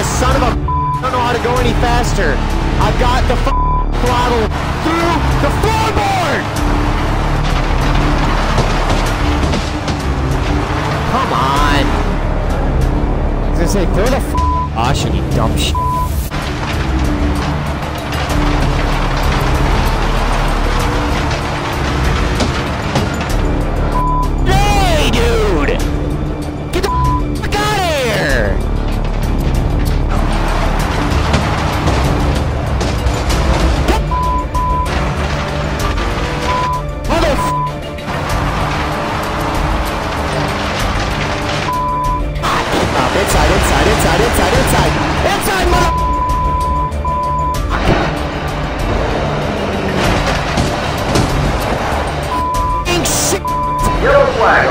You son of a I don't know how to go any faster. I've got the throttle through the floorboard! Come on. I was gonna say, throw the caution, you dumb shit. Hey, dude! Get the fuck out of here! Inside, mother... Shit! Yellow flag